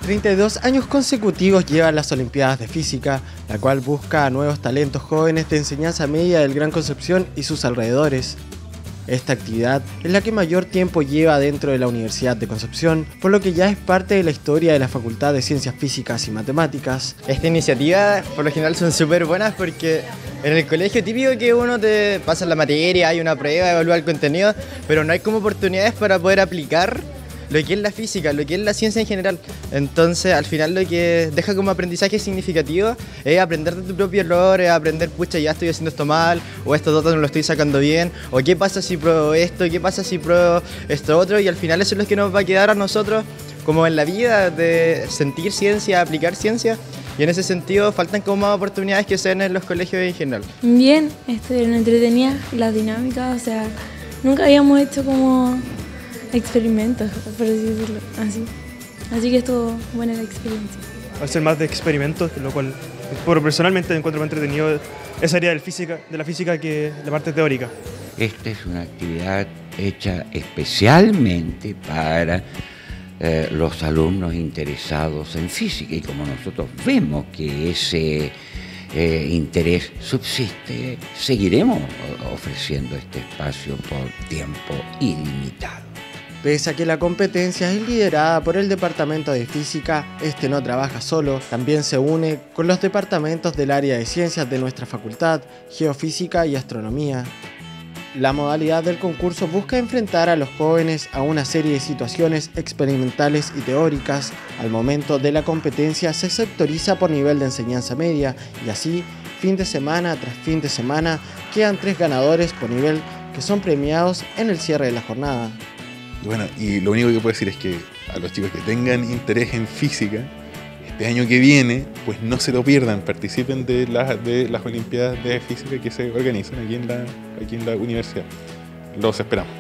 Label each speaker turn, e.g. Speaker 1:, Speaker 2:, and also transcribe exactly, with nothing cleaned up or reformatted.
Speaker 1: treinta y dos años consecutivos lleva las Olimpiadas de Física, la cual busca a nuevos talentos jóvenes de enseñanza media del Gran Concepción y sus alrededores. Esta actividad es la que mayor tiempo lleva dentro de la Universidad de Concepción, por lo que ya es parte de la historia de la Facultad de Ciencias Físicas y Matemáticas.
Speaker 2: Esta iniciativa por lo general son súper buenas porque en el colegio típico que uno te pasa la materia, hay una prueba, evalúa el contenido, pero no hay como oportunidades para poder aplicar lo que es la física, lo que es la ciencia en general. Entonces, al final lo que deja como aprendizaje significativo es aprender de tu propio error, es aprender, pucha, ya estoy haciendo esto mal, o estos datos no lo estoy sacando bien, o qué pasa si pruebo esto, qué pasa si pruebo esto otro, y al final eso es lo que nos va a quedar a nosotros como en la vida, de sentir ciencia, aplicar ciencia, y en ese sentido faltan como más oportunidades que se den en los colegios en general.
Speaker 3: Bien, estuvieron entretenidas las dinámicas, o sea, nunca habíamos hecho como experimentos, por así decirlo, así. Así que estuvo buena la experiencia.
Speaker 4: Va a ser más de experimentos, lo cual por personalmente encuentro más entretenido esa área del física, de la física que la parte teórica.
Speaker 5: Esta es una actividad hecha especialmente para eh, los alumnos interesados en física, y como nosotros vemos que ese eh, interés subsiste, seguiremos ofreciendo este espacio por tiempo ilimitado.
Speaker 1: Pese a que la competencia es liderada por el Departamento de Física, este no trabaja solo, también se une con los departamentos del área de ciencias de nuestra facultad, Geofísica y Astronomía. La modalidad del concurso busca enfrentar a los jóvenes a una serie de situaciones experimentales y teóricas. Al momento de la competencia se sectoriza por nivel de enseñanza media y así, fin de semana tras fin de semana, quedan tres ganadores por nivel que son premiados en el cierre de la jornada.
Speaker 6: Y bueno, y lo único que puedo decir es que a los chicos que tengan interés en física, este año que viene, pues no se lo pierdan, participen de las, de las Olimpiadas de Física que se organizan aquí en la, aquí en la universidad. Los esperamos.